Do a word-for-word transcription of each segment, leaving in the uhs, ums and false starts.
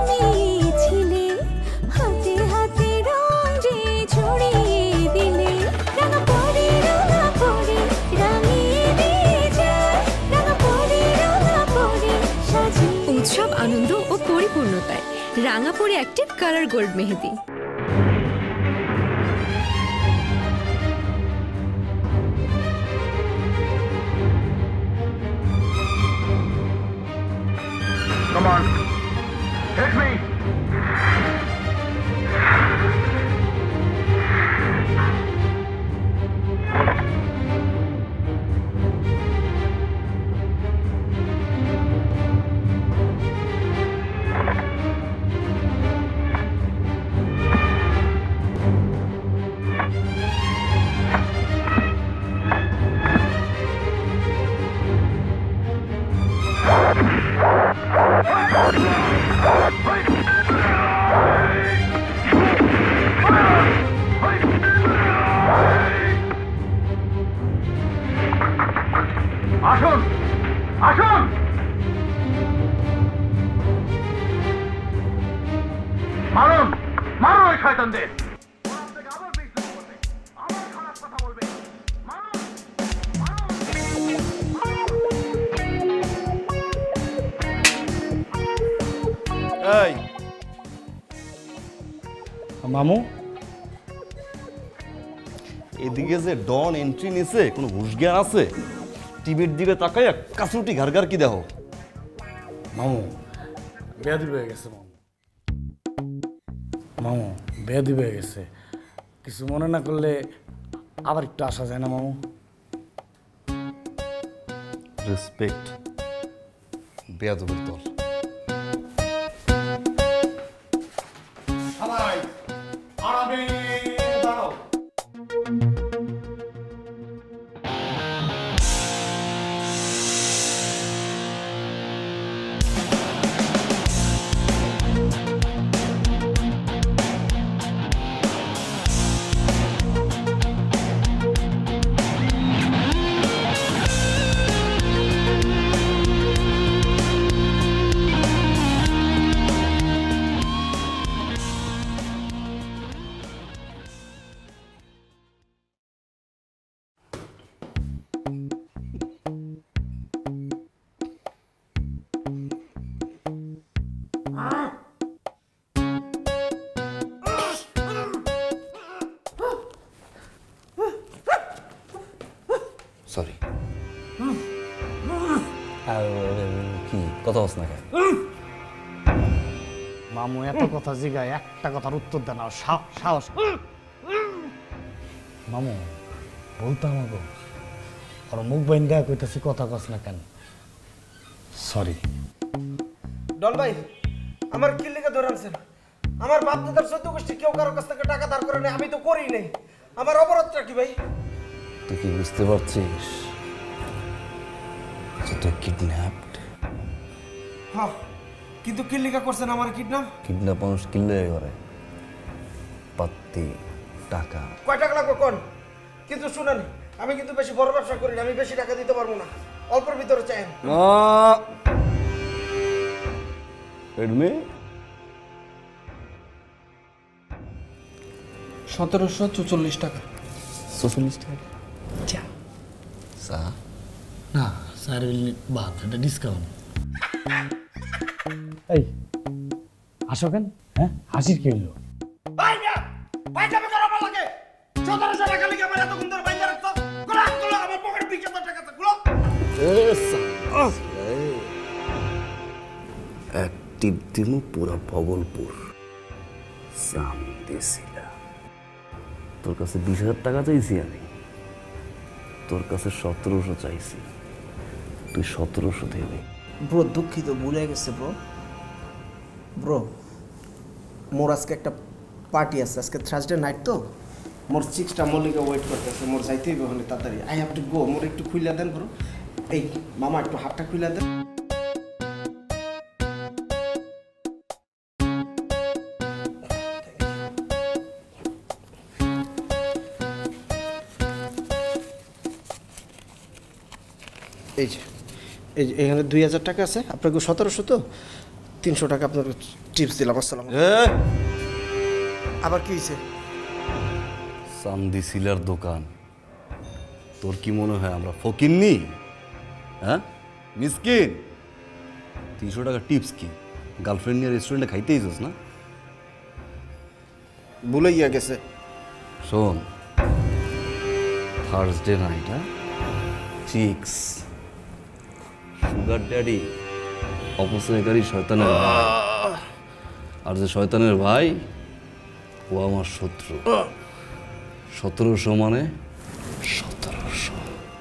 ছিলে হাতে হাতে রং যে ছড়িয়ে দিলে রাঙা পরে রাঙা পরে রাঙিয়ে দিয়ে যায় রাঙা পরে রাঙা পরে সাজিয়ে। উৎসব আনন্দ ও পরিপূর্ণতায় Rangapori active colour gold mehedi. Come on, hit me. আসুন আসুন মারুন মারুন ওই শয়তানদের। আবার খারাপ কথা বলবে। এই মামু এদিকে যে ডন এন্ট্রি নিছে কোনো হুশ জ্ঞান আছে? টিভির দিকে তাকাই কাসুটি ঘাড় কি দেখো? মামু বেয়াদি হয়ে গেছে মামু মামু বেয়াদি হয়ে গেছে। কিছু মনে না করলে আবার একটু আসা যায় না মামু? রেসপেক্ট বেয়াদবের দল। সবাই আরামে দাঁড়াও। সরি কি কথা বলছ না? মামু এত কথা জিগায় একটা কথার উত্তর দেন না, সাহস। মামু বলতো আমাকে আর মুখ বাইন দেয়া কইতাছি কথা কস না কেন? সরি। ডন ভাই আমার কি লিখে ধরে আনছেন? আমার বাপ দাদার চোদ্দ গোষ্ঠী কেউ কারোর কাছ থেকে টাকা ধার করে নেই, আমি তো করি নাই। আমার অপরাধটা কি ভাই? তুই কি বুঝতে পারছিস যে তুই কিডন্যাপড? হ্যাঁ, কিন্তু কি লিখা করছেন আমার কিডন্যাপ? কিডন্যাপ মানুষ কিনলে করে পাত্তি টাকা। কয় টাকা লাগবে কোন? কিন্তু শুনেন, আমি কিন্তু বেশি বড় ব্যবসা করি না, আমি বেশি টাকা দিতে পারবো না, অল্পের ভিতরে চাই। সতেরোশো চুচল্লিশ টাকা। চল্লিশ টাকা চা না স্যার বাদ, এটা ডিসকাউন্ট। এই আসো কেন? হ্যাঁ হাসির কি হলো? ভাই না ভাই যাবে করা ভালো লাগে। সতেরোশো টাকা লিখে আমার এতক্ষণ ধরে বাইরে রাখতো। গুলো গুলো আমার পকেটে বিশ হাজার টাকা আছে গুলো। অ্যাক্টিভ দিমু পুরা ভগলপুর সাম দিছিলা। তোর কাছে বিশ হাজার টাকা চাইছি আমি, তোর কাছে সতেরোশো চাইছি, তুই সতেরোশো দেবে। ব্রো দুঃখিত, ভুলে গেছে ব্রো। ব্রো মোর আজকে একটা পার্টি আছে, আজকে থার্সডে নাইট তো মোর সিক্সটা মল্লিকা ওয়েট করতেছে, মোর যাইতে হইবে ওখানে তাড়াতাড়ি। I have to go. মোর একটু খুইলা দেন ব্রো। এই মামা একটু হাতটা খুইলা দেন। এই যে এই যে এখানে দুই হাজার টাকা আছে, আপনাকে সতেরোশো তো তিনশো টাকা আপনার টিপস দিলাম। আসসালাম। আবার কি হয়েছে? চান্দি সিলার দোকান, তোর কি মনে হয় আমরা ফকিন্নি? হ্যাঁ মিসকিন? তিনশো টাকা টিপস কি গার্লফ্রেন্ড নিয়ে রেস্টুরেন্টে খাইতেই যাস না? ভুলে গিয়া গেছে। শোন, থার্সডে নাইট, হ্যাঁ, চিক্স, সুগার ড্যাডি, অপচয়কারী শয়তানের ভাই, আর যে শয়তানের ভাই ও আমার শত্রু। সতেরোশো মানে সতেরোশো।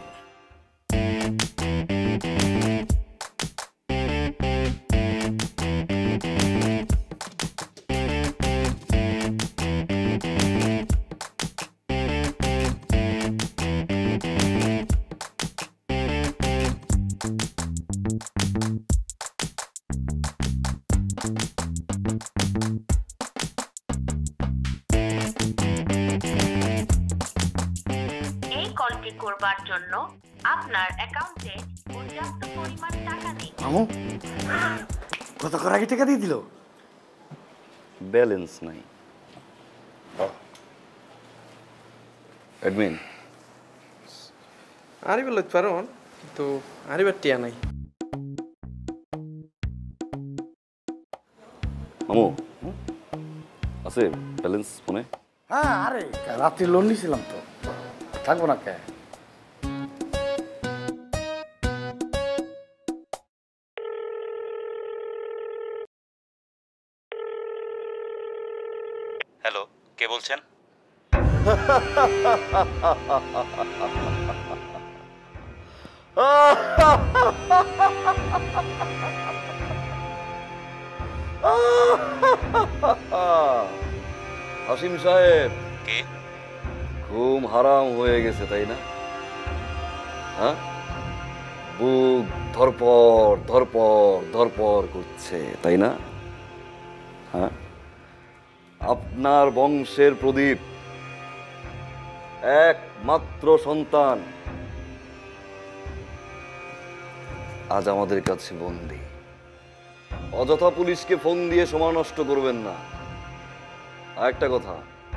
এই কলটি করবার জন্য আপনার অ্যাকাউন্টে পর্যাপ্ত পরিমাণ টাকা নেই। মামু কত করে আগে টাকা দিয়ে দিল? ব্যালেন্স নাই। অ্যাডমিন, আরিবার লইতে পারো কিন্তু আরিবার টিয়া নাই। মামু আছে ব্যালেন্স মনে? হ্যাঁ, আরে রাত্রি লোন নিয়েছিলাম তো, থাকবো না কে? হ্যালো, কে বলছেন? হাসিম সাহেব, কে? ঘুম হারাম হয়ে গেছে তাই না? হ্যাঁ, বুক ধরপর ধরপর ধরপর করছে তাই না? হ্যাঁ, আপনার বংশের প্রদীপ, একমাত্র সন্তান আজ আমাদের কাছে বন্দী। অযথা পুলিশকে ফোন দিয়ে সময় নষ্ট করবেন না। আর একটা কথা,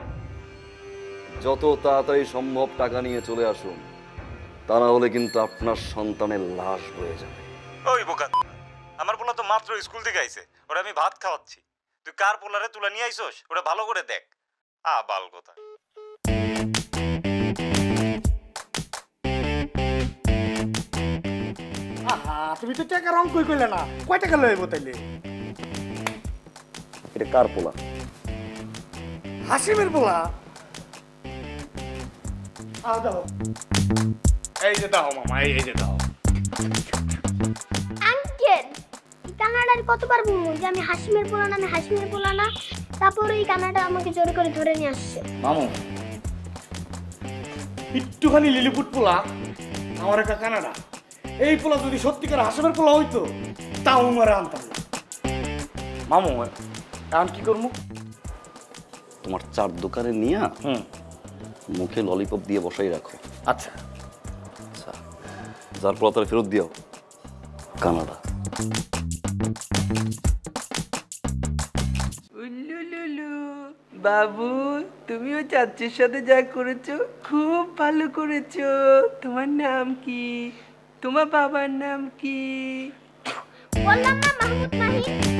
যত তাড়াতাড়ি সম্ভব টাকা নিয়ে চলে আসুন, তা না হলে কিন্তু আপনার সন্তানের লাশ বয়ে যাবে। ওই বোকা, আমার পোলা তো মাত্র স্কুল থেকে আইছে, ওরা আমি ভাত খাওয়াচ্ছি। তুই কার পোলারে তুলে নিয়ে আইছস ওটা ভালো করে দেখ। আ বাল কথা। আহা, তুমি তো টাকা রং কই কইলে না, কয় টাকা লইব তাইলে? এটা কার পোলা? হাসিমের পোলা। আও দাও, এই যে দাও মামা, এই যে দাও। আঙ্কেল, কানাডার কতবার বলবো যে আমি হাসিমের পোলা না, আমি হাসিমের পোলা না? তারপরে এই কানাডা আমাকে জোর করে ধরে নিয়ে আসছে। মামু, একটুখানি লিলিপুট পোলা, আমার একটা কানাডা। এই পোলা যদি সত্যিকার হাসিমের পোলা হইতো, তাও আমার আনতাম না। মামু, এখন কি করবো? তোমার চার দোকানে নিয়ে হুম, মুখে ললিপপ দিয়ে বসাই রাখো। আচ্ছা আচ্ছা, যার পোলা তারা ফেরত দিও কানাডা। উল্লুলুলু, বাবু তুমিও চাচির সাথে যা করেছো খুব ভালো করেছো। তোমার নাম কি? তোমার বাবার নাম কি? বললাম না মাহমুদ মাহি।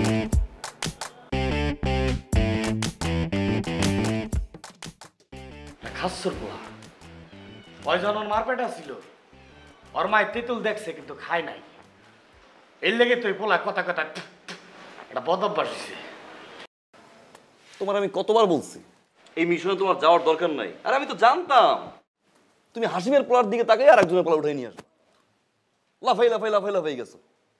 খাসর পোলা, ওই জন ওর মারপেটা ছিল, ওর মায়ের তেঁতুল দেখছে কিন্তু খায় নাই। এর লেগে তো এই পোলা কথা কথা একটা বদ অভ্যাস হয়েছে। তোমার আমি কতবার বলছি এই মিশনে তোমার যাওয়ার দরকার নাই। আর আমি তো জানতাম তুমি হাসিমের পোলার দিকে তাকাই আর একজনের পোলা উঠাই নিয়ে আসো। লাফাই লাফাই লাফাই লাফাই গেছো।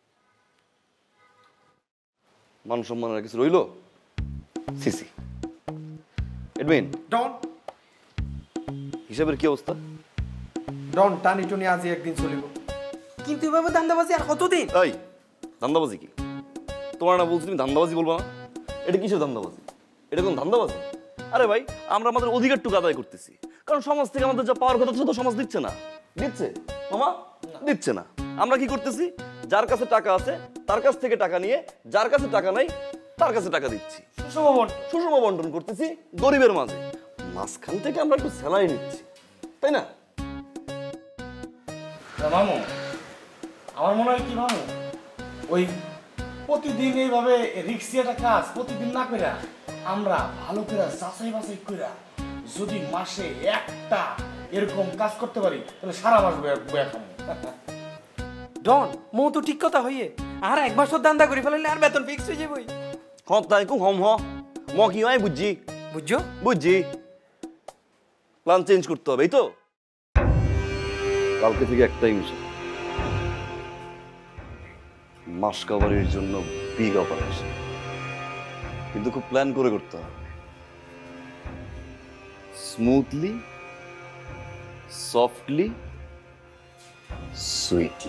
মান সম্মানের কিছু রইল? সিসি এডমিন, ডন হিসাবের কি অবস্থা? ডন টানি টুনি আজই একদিন চলিব, কিন্তু এভাবে দান্দাবাজি আর কতদিন? তাই ধান্দাবাজি কি? তোমার না বলছি তুমি ধান্দাবাজি বলবা না? এটা কিসের ধান্দাবাজি? এটা কোন ধান্দাবাজি? আরে ভাই, আমরা আমাদের অধিকারটুকু আদায় করতেছি, কারণ সমাজ থেকে আমাদের যা পাওয়ার কথা সেটা তো সমাজ দিচ্ছে না। দিচ্ছে মামা? দিচ্ছে না। আমরা কি করতেছি? যার কাছে টাকা আছে তার কাছ থেকে টাকা নিয়ে যার কাছে টাকা নাই তার কাছে টাকা দিচ্ছি। সুষম বন্টন সুষম বন্টন করতেছি গরিবের মাঝে। মাঝখান থেকে আমরা একটু স্যালারি নিচ্ছি, তাই না? মামু, আমার মনে হয় কি মামু, ওই প্রতিদিন এইভাবে রিক্সিয়াটা কাজ প্রতিদিন না করে আমরা ভালো করে যাচাই বাছাই করে যদি মাসে একটা এরকম কাজ করতে পারি তাহলে সারা মাস বয়া খামু। ডন মো তো ঠিক কথা হইয়ে আর এক বছর দান্দা করে ফেললে আর বেতন ফিক্স হয়ে যাবই। হ্যাঁ তাই খুব হম হ ম কি হয় বুঝছি বুঝছো? বুঝছি। প্ল্যান চেঞ্জ করতে হবে, এই তো। কালকে থেকে একটাই মিশন, মাস কভারের জন্য বিগ অপারেশন, কিন্তু খুব প্ল্যান করে করতে হবে, স্মুথলি, সফটলি, সুইটলি।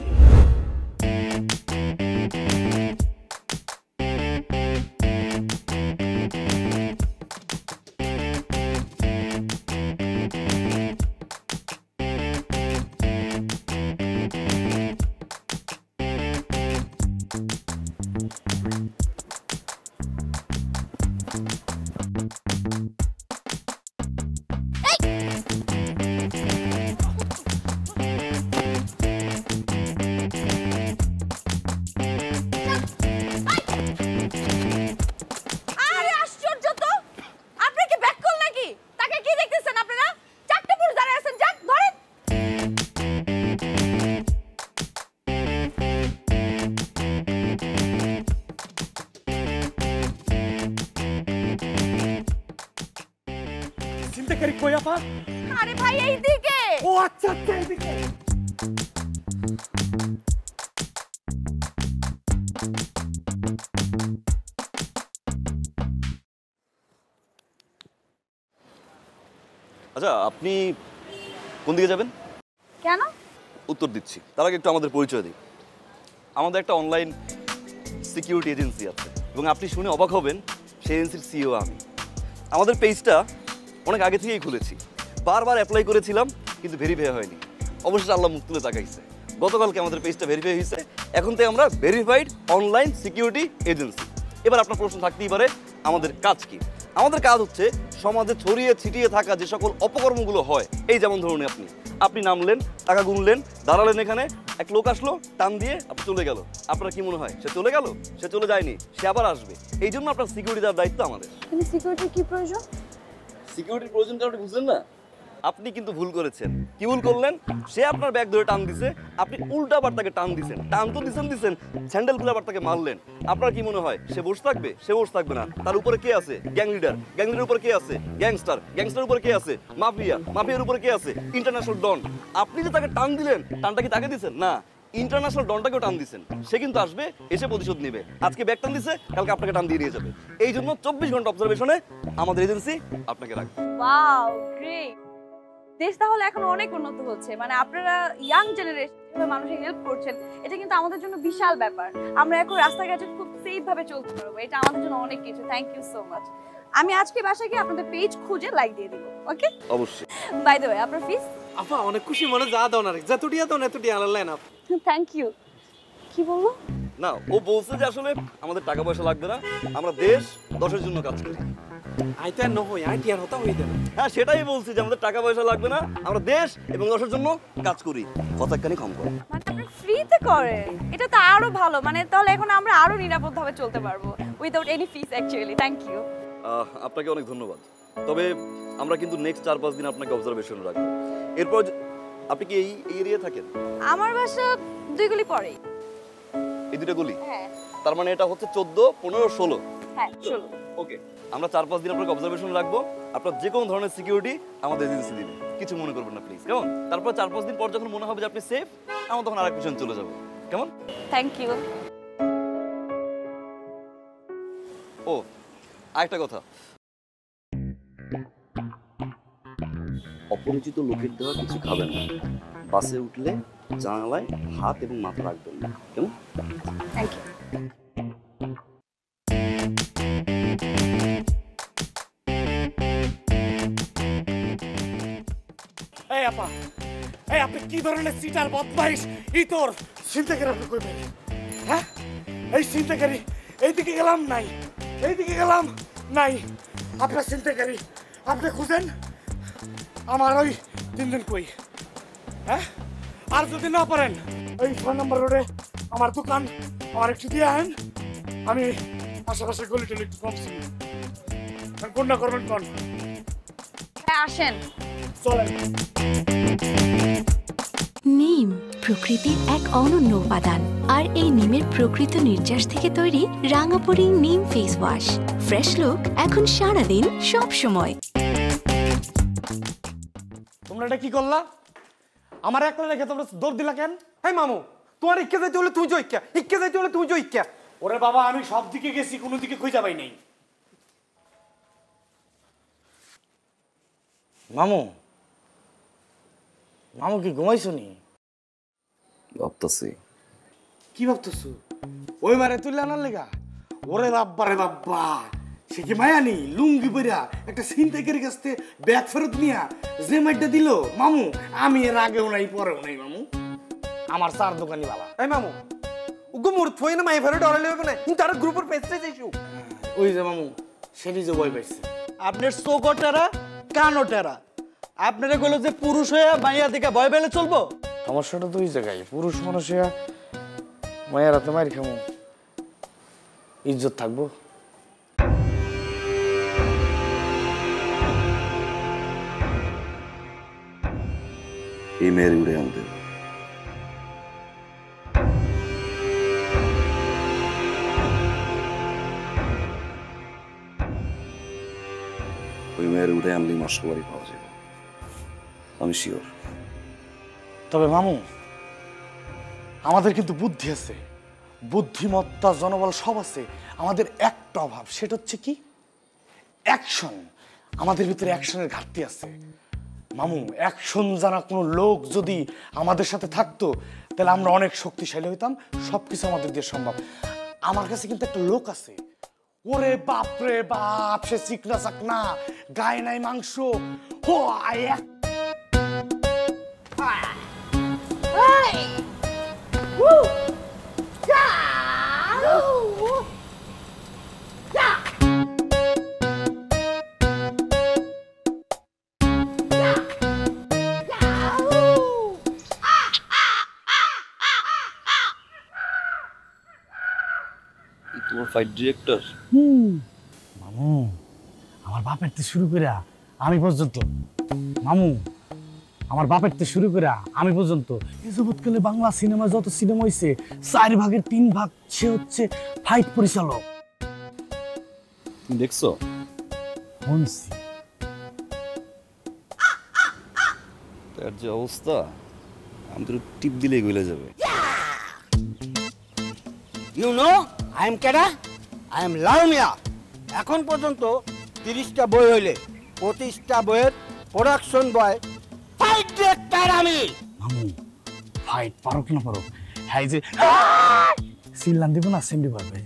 আরে ভাই এইদিকে। ও আচ্ছা আচ্ছা এইদিকে। আচ্ছা, আপনি কোন দিকে যাবেন? কেন? উত্তর দিচ্ছি, তার আগে একটু আমাদের পরিচয় দিই। আমাদের একটা অনলাইন সিকিউরিটি এজেন্সি আছে এবং আপনি শুনে অবাক হবেন সেই এজেন্সির সিইও আমি। আমাদের পেজটা অনেক আগে থেকেই খুলেছি, বারবার অ্যাপ্লাই করেছিলাম কিন্তু ভেরিফাই হয়নি। অবশ্যই আল্লাহ মুখ তুলে তাকাইছে, গতকালকে আমাদের পেজটা ভেরিফাই হয়েছে। এখন থেকে আমরা ভেরিফাইড অনলাইন সিকিউরিটি এজেন্সি। এবার আপনার প্রশ্ন থাকতেই পারে আমাদের কাজ কি? আমাদের কাজ হচ্ছে সমাজে ছড়িয়ে ছিটিয়ে থাকা যে সকল অপকর্মগুলো হয়, এই যেমন ধরুন আপনি আপনি নামলেন, টাকা গুনলেন, দাঁড়ালেন, এখানে এক লোক আসলো, টান দিয়ে আপনি চলে গেল। আপনার কি মনে হয় সে চলে গেল? সে চলে যায়নি, সে আবার আসবে। এই জন্য আপনার সিকিউরিটি দেওয়ার দায়িত্ব আমাদের। কিন্তু সিকিউরিটির কি প্রয়োজন? সিকিউরিটির প্রয়োজনটা আপনি বুঝলেন না? আপনি কিন্তু ভুল করেছেন। কি ভুল করলেন? সে আপনার ব্যাগ ধরে টান দিছে, আপনি উল্টা আবার তাকে টান দিছেন। টান তো দিছেন দিছেন স্যান্ডেল খুলে আবার তাকে মারলেন। আপনার কি মনে হয় সে বসে থাকবে? সে বসে থাকবে না। তার উপরে কে আছে? Gang leader. গ্যাং লিডার উপরে কে আছে? গ্যাংস্টার। গ্যাংস্টার উপরে কে আছে? মাফিয়া। মাফিয়ার উপরে কে আছে? International don. আপনি যে তাকে টান দিলেন, টানটা কি তাকে দিছেন? না, ইন্টারন্যাশনাল ডনটাকেও টান দিচ্ছেন। সে কিন্তু আসবে, এসে প্রতিশোধ নেবে। আজকে ব্যাগ টান দিছে, কালকে আপনাকে টান দিয়ে নিয়ে যাবে। এই জন্য চব্বিশ ঘন্টা অবজারভেশনে আমাদের এজেন্সি আপনাকে রাখবে। Wow, great. দেশ তাহলে এখন অনেক উন্নত হচ্ছে। মানে আপনারা ইয়াং জেনারেশন মানুষের হেল্প করছেন, এটা কিন্তু আমাদের জন্য বিশাল ব্যাপার। আমরা এখন রাস্তাঘাটে খুব সেফ ভাবে চলতে পারবো, এটা আমাদের জন্য অনেক কিছু। Thank you so much. আমি আজকে বাসায় গিয়ে আপনাদের পেজ খুঁজে লাইক দিয়ে দিব। ওকে? অবশ্যই। বাই দ্য ওয়ে, আপনার ফিস? আপা অনেক খুশি মনে, যা দাও না, যতটিয়া দাও না এতটি আলালেন আপ। Thank you. কি বলবো? না, ও বলছে যে আসলে আমাদের টাকা পয়সা লাগবে না, আমরা দেশ দশের জন্য কাজ করি। আই তো আর নহই, আই টিয়ার হতা হই দেন। হ্যাঁ, সেটাই বলছি যে আমাদের টাকা পয়সা লাগবে না, আমরা দেশ এবং দশের জন্য কাজ করি। কথাখানি কম করে। মানে আপনি ফ্রিতে করেন, এটা তো আরো ভালো। মানে তাহলে এখন আমরা আরো নিরাপদভাবে চলতে পারবো without any fees actually. Thank you. আপনাকে অনেক ধন্যবাদ। তবে আমরা কিন্তু নেক্সট চার পাঁচ দিন আপনাকে অবজারভেশন রাখবো। এরপর আপনি কি এই এরিয়া থাকেন? আমার বাসা দুই গলি পরে। এই দুটো গলি? হ্যাঁ। তার মানে এটা হচ্ছে চোদ্দ, পনেরো, ষোলো। হ্যাঁ, ষোলো। ওকে, আমরা চার পাঁচ দিন আপনাকে অবজারভেশন রাখবো। আপনার যে কোনো ধরনের সিকিউরিটি আমাদের এজেন্সি দিবে, কিছু মনে করবেন না প্লিজ, কেমন? তারপর চার পাঁচ দিন পর যখন মনে হবে যে আপনি সেফ, আমরা তখন আরেক পিছনে চলে যাবো, কেমন? Thank you. ও, আরেকটা কথা, অপরিচিত লোকের দেওয়া কিছু খাবেন না। বাসে উঠলে জানালায় হাত এবং মাথা রাখবেন না, কেমন? Thank you. এই আপা এই আপনি কি ধরনের সিটার বদমাইশ ই তোর চিন্তাকারী আপনি কই পেলেন হ্যাঁ এই চিন্তাকারী এইদিকে গেলাম নাই এইদিকে গেলাম নাই আপনার চিন্তাকারী আপনি খুঁজেন আমার ওই তিন দিন কই হ্যাঁ আর যদি না পারেন ওই ছয় নম্বর রোডে আমার দোকান আমার একটু দিয়ে আহেন আমি আশেপাশে গলি টলি একটু কম চিনি কোন না করবেন কোন আসেন চলেন নিম প্রকৃতির এক অনন্য উপাদান আর এই নিমের প্রকৃত নির্যাস থেকে তৈরি রাঙাপড়ি নিম ফেস ওয়াশ ফ্রেশ লুক এখন সারাদিন সব সময়। তোমরা এটা কি করলা আমার একলা রেখে তোমরা দৌড় দিলা কেন? হ্যাঁ মামু তোমার ইচ্ছা যাইতে হলে তুই জয়িকা ইচ্ছা যাইতে হলে তুই জয়িকা ওরে বাবা আমি সব দিকে গেছি কোনো দিকে খুঁজে পাই নাই। মামু মামু কি ঘুমাইছো নি? ভাবতেছি কি ভাবতেছো? ওই মারে তুলে আনার লেগা? ওরে বাব্বা রে বাব্বা সে কি মায়ানি লুঙ্গি পরিয়া একটা ছিনতাইকারীর কাছ থেকে ব্যাগ ফেরত নিয়া যে মাইটা দিল মামু আমি এর আগেও নাই পরেও নাই মামু আমার চার দোকানি বালা। এই মামু উগো মোর থই না মাই ফেরত অর্ডার লইব না কিন্তু তার গ্রুপের পেজে যাইছো ওই যে মামু সেটি যে বই পাইছে আপনার চোখটেরা কানটেরা আপনারা কইলো যে পুরুষ হয়ে মাইয়া দিকে ভয় পেলে চলবো? সমস্যাটা তো ওই জায়গায় পুরুষ মানুষ হইয়া মায়ের হাতে মারি খামু ইজ্জত থাকবো? এই মেয়ের উড়ে আনতে ওই মেয়ের উঠে আনলি মাসকাবারি পাওয়া যাবে আমি শিওর। তবে মামু আমাদের কিন্তু বুদ্ধি আছে বুদ্ধিমত্তা জনবল সব আছে আমাদের একটা অভাব সেটা হচ্ছে কি অ্যাকশন। আমাদের ভিতরে অ্যাকশনের ঘাটতি আছে মামু। অ্যাকশন জানা কোনো লোক যদি আমাদের সাথে থাকতো তাহলে আমরা অনেক শক্তিশালী হইতাম সবকিছু আমাদের দিয়ে সম্ভব। আমার কাছে কিন্তু একটা লোক আছে ওরে বাপ রে বাপ সে চিকনা চাকনা গায়ে নাই মাংস ও আয় তোমার ফাইট ডিরেক্টর? মামু আমার বাপের থেকে শুরু করে আমি পর্যন্ত মামু আমার বাপের থেকে শুরু করে আমি পর্যন্ত এই জগৎকালে বাংলা সিনেমা যত সিনেমা হয়েছে চার ভাগের তিন ভাগ সে হচ্ছে ফাইট পরিচালক। তুমি দেখছো? শুনছি। তার যে অবস্থা আমি তো টিপ দিলেই গলে যাবে। ইউ নো আই এম কেডা? I am Laumiya. এখন পর্যন্ত তিরিশটা বই হইলে পঁচিশটা বইয়ের প্রোডাকশন বয় ফাইট ডিরেক্টর আমি। মামু ফাইট পারুক না পারুক হ্যাঁ যে সিল্লান দিব না সেমডি পারবে।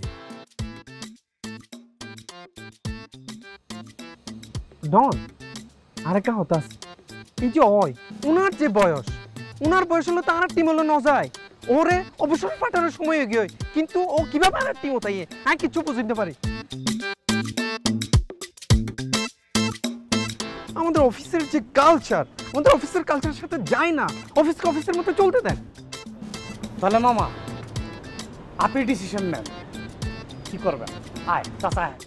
ডন আরেকটা হতাশ এই যে অয় উনার যে বয়স উনার বয়স হলো তার টিম হলো ন যায় ওরে অবসর পাঠানোর সময় হয়ে গিয়ে কিন্তু ও কিভাবে আর টিম ওতাইয়ে হ্যাঁ কিছু বুঝতে পারি। আমাদের অফিসের যে কালচার আমাদের অফিসের কালচারের সাথে যায় না অফিসকে অফিসের মতো চলতে দেন। তাহলে মামা আপনি ডিসিশন নেন কি করবেন? আয় চাচা আয়।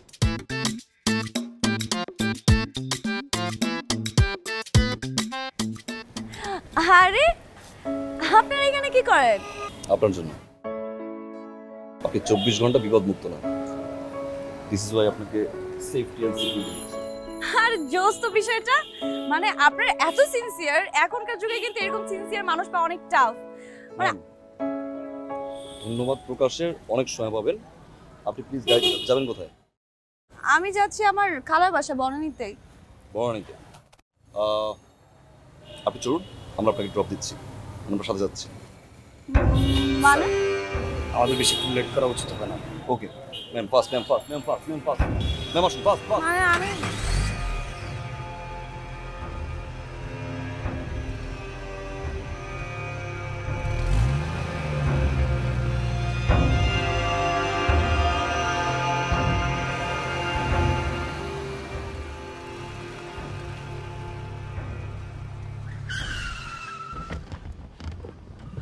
আরে আপনারা এখানে কি করেন? আপনার জন্য আপনি চব্বিশ ঘন্টা বিপদ মুক্ত না। দিস ইজ ওয়াই আপনাকে সেফটি এন্ড সিকিউরিটি। আর জোস তো বিষয়টা মানে আপনার এত সিনসিয়ার এখনকার যুগে কিন্তু এরকম সিনসিয়ার মানুষ পাওয়া অনেক টাফ। মানে ধন্যবাদ প্রকাশের অনেক সময় পাবেন। আপনি প্লিজ গাইড যাবেন কোথায়? আমি যাচ্ছি আমার খালার বাসা বনানীতে। বনানীতে? আপনি চলুন আমরা আপনাকে ড্রপ দিচ্ছি আমরা সাথে যাচ্ছি। মানে আমাদের বেশি লেট করা উচিত হবে না। Okay ma'am fast ma'am fast ma'am fast ma'am fast ma'am আসুন ফাস্ট ফাস্ট। মানে আমি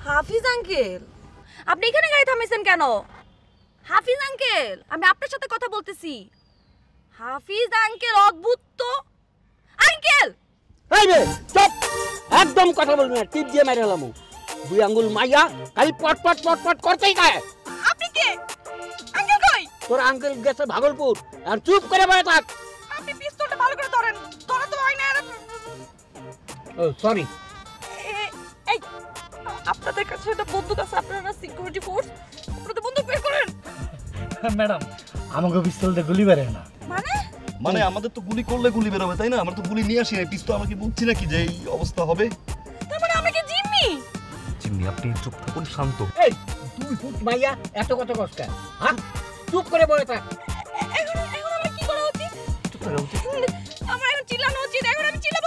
হাফিজ আঙ্কেল, আপনি এখানে গাড়ি থামাইছেন কেন? হাফিজ আঙ্কেল, আমি আপনার সাথে কথা বলতেছি। হাফিজ আঙ্কেল, অদ্ভুত তো আঙ্কেল। এই রে চুপ, একদম কথা বলবি না, টিপ দিয়ে মেরে হলাম। দুই আঙ্গুল মাইয়া খালি পট পট পট পট করতেই গায়ে। আপনি কে? আঙ্কেল কই? তোর আঙ্কেল গেছে ভাগলপুর, আর চুপ করে বসে থাক। আপনি পিস্তলটা ভালো করে ধরেন, ধরে তো হয় না। ও সরি। এই আপনাদের কাছে একটা বন্দুক আছে, আপনারা সিকিউরিটি ফোর্স, আপনারা বন্দুক বের করেন। ম্যাডাম, আমাকে পিস্তল দিয়ে গুলি বেরে না। মানে মানে আমাদের তো গুলি করলে গুলি বেরোবে, তাই না? আমরা তো গুলি নিয়ে আসি না, পিস্তল আমাকে বলছি নাকি যে এই অবস্থা হবে। তার মানে আমাকে জিম্মি জিম্মি, আপনি চুপ থাকুন, শান্ত। এই দুই ফুট মাইয়া এত কত কষ্ট, হ্যাঁ? চুপ করে বসে থাক। এখন এখন আমি কি করা উচিত? চুপ থাকা উচিত। আমার এখন চিল্লানো উচিত, এখন আমি চিল্লাবো।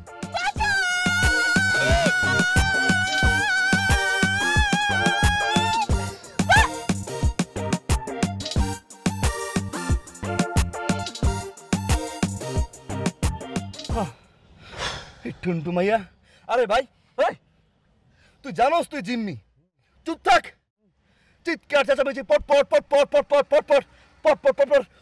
টুন্টু মাইয়া, আরে ভাই, এই তুই জানোস তুই জিম্মি? চুপ থাক। চিৎকার চেঁচামেচি পট পট পট পট পট পট পট পট পট পট পট পট।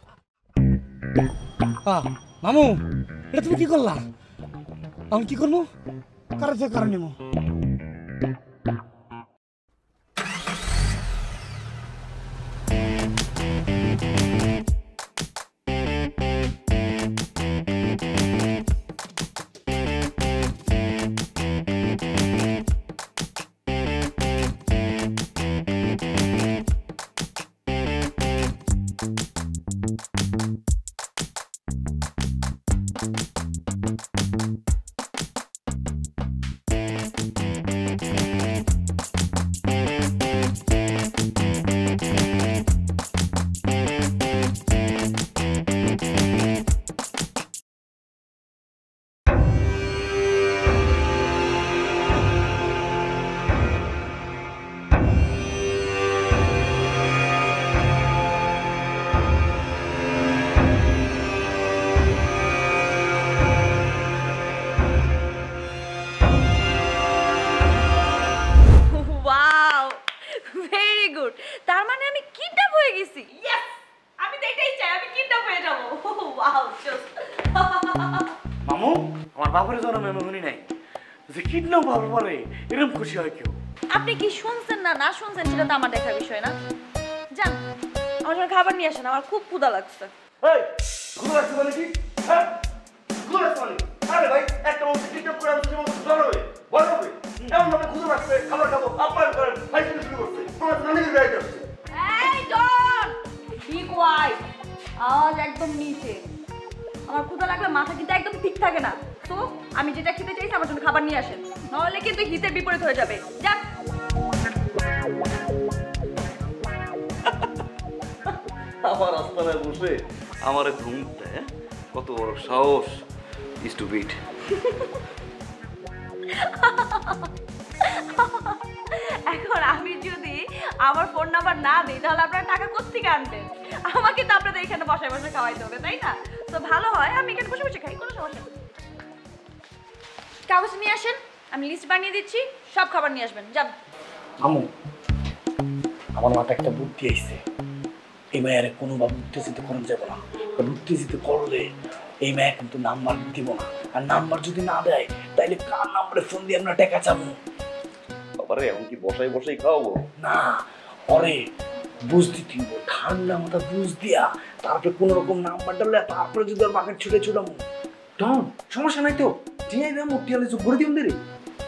মামু, এটা তুমি কি করলা? আমি কি করবো? কারো থেকে কারণ নেবো। তার মানে আমি কিডন্যাপ হয়ে গেছি। ইয়েস, আমি তো এটাই চাই, আমি কিডন্যাপ হয়ে যাব। ওয়াও, জাস্ট মামু, আমার বাপের জন্ম আমি শুনি নাই যে কিডন্যাপ হওয়ার পরে এরকম খুশি হয় কেউ। আপনি কি শুনছেন না না শুনছেন সেটা তো আমার দেখার বিষয় না। যান, আমার জন্য খাবার নিয়ে আসেন, আমার খুব ক্ষুধা লাগছে। এই ক্ষুধা লাগছে মানে কি? হ্যাঁ, ক্ষুধা লাগছে মানে? আরে ভাই, একটা মানুষ কিডন্যাপ করে আনছে, যেমন জ্বর হবে, ভয় হবে, এমন ভাবে ক্ষুধা লাগছে, খাবার খাবো, আপ্যায়ন করেন, ফাইটিং শুরু করছে, তোমার নানিকে গাইতে আসছে। এই ডন, বি কোয়াইট, আওয়াজ একদম নিচে। আমার ক্ষুধা লাগলে মাথা কিন্তু একদম ঠিক থাকে না। তো আমি যেটা খেতে চাইছি আমার জন্য খাবার নিয়ে আসেন, নাহলে কিন্তু হিতের বিপরীত হয়ে যাবে। যাক, আমার আস্তানায় বসে আমারে ঘুম দেয়, কত বড় সাহস! স্টুপিড। এখন আমি যদি আমার ফোন নাম্বার না দিই তাহলে আপনারা টাকা কোত্থেকে আনবেন? আমাকে তো আপনাদের এখানে বসায় বসে খাওয়াইতে হবে, তাই না? তো ভালো হয় আমি এখানে বসে বসে খাই, কোনো সমস্যা নেই। কাগজ নিয়ে আসেন, আমি লিস্ট বানিয়ে দিচ্ছি, সব খাবার নিয়ে আসবেন। যান। মামু, আমার মাথায় একটা বুদ্ধি আইছে। এই মায়ের কোনোভাবে উত্তেজিত করা যাবে না। উত্তেজিত করলে এই মায়ের কিন্তু নাম্বার দিব না, আর নাম্বার যদি না দেয় তাইলে কার নাম্বারে ফোন দিয়ে আমরা টাকা চাবো। বাবারে, এখন কি বসাই বসাই খাওয়াবো? না, পরে বুঝ দিতে হইব, ঠান্ডা মাথা বুঝ দিয়া তারপরে কোন রকম নাম্বার ডালে তারপরে যদি আর মাকে ছুটে ছুটামো। ডন, সমস্যা নাই তো, টিয়াই না মুটিয়ালে যোগ করে দিন দেরে।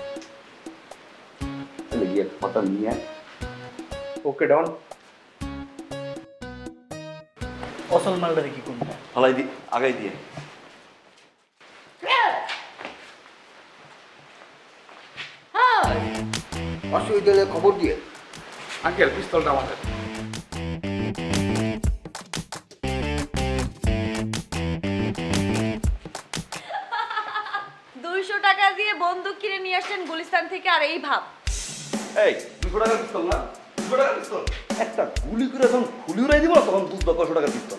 তাহলে গিয়ে কথা নিয়ে। ওকে ডন। অসল মালটা কি কোনটা? হালাই দি, আগাই দিয়ে। অসুবিধা হলে খবর দিয়ে। আঙ্কেল, পিস্তলটা আমাদের। দুইশো টাকা দিয়ে বন্দুক কিনে নিয়ে আসছেন গুলিস্তান থেকে, আর এই ভাব। এই দুশো টাকার পিস্তল না, দুশো টাকার পিস্তল। একটা গুলি করে যখন খুলি উড়াই দিব তখন বুঝবো কশো টাকার পিস্তল।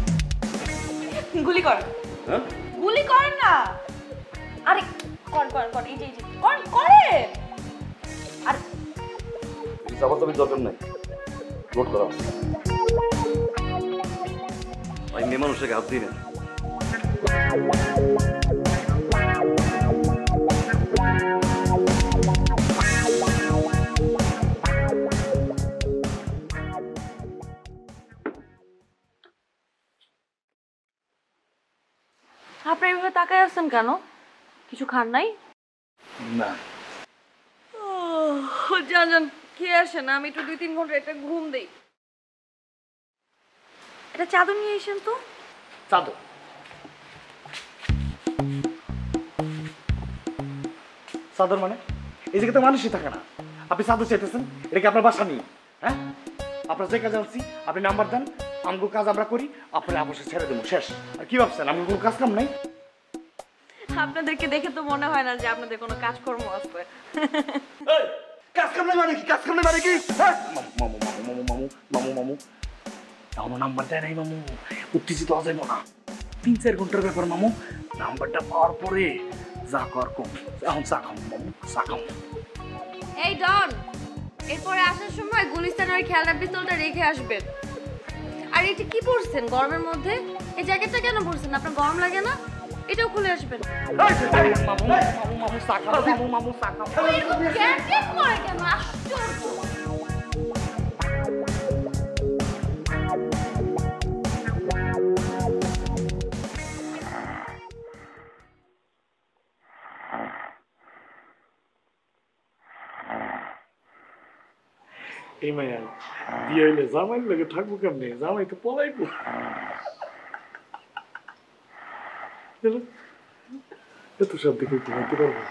গুলি করেন। হ্যাঁ, গুলি করেন না। আরে কর কর কর, এই যে এই যে কর করে। আর চাপাচাপির দরকার নাই, লোড করা আমি মেয়ে মানুষকে হাত দিই না। আপনি এইভাবে তাকায় আছেন কেন? কিছু খান নাই? না। যান যান খেয়ে আসেন, আমি একটু দুই তিন ঘন্টা একটা ঘুম দেই। এটা চাদর নিয়ে এসেন তো। চাদর? চাদর মানে? এই জায়গায় তো মানুষই থাকে না, আপনি চাদর চাইতেছেন? এটা কি আপনার বাসা নেই? হ্যাঁ, আপনার যে কাজ আনছি আপনি নাম্বার দেন, আমগো কাজ আমরা করি, আপনার অবশ্যই ছেড়ে দেবো, শেষ। আর কি ভাবছেন আমি কোনো কাজ কাম নাই? আপনাদেরকে দেখে তো মনে হয় না যে আপনাদের কোনো কাজকর্ম আছে। কাজ কাম নাই মানে কি? কাজ কাম নাই মানে কি? মামু মামু মামু মামু মামু মামু এখনো নাম্বার দেয় নাই মামু, উত্তেজিত হওয়া যাইব না। তিন চার ঘন্টার ব্যাপার মামু, নাম্বারটা পাওয়ার পরে যা কর কম। এখন চা খাম মামু, চা খাম। এই ডন, এরপরে আসার সময় গুলিস্তানের ওই খেলনা পিস্তলটা রেখে আসবেন। আর এটা কি পরছেন গরমের মধ্যে? এই জ্যাকেটটা কেন পরছেন? আপনার গরম লাগে না? এটাও খুলে আসবেন। মামু মামু মামু চা খাম, মামু মামু চা খাম। এরকম গ্যাস গ্যাস করে কেন? আশ্চর্য। এই মায়া বিয়ে হইলে জামাইয়ের লগে থাকবো কেমনে? জামাই তো পলাইবো। এত সব দেখে ঘুমাইতে পারবো?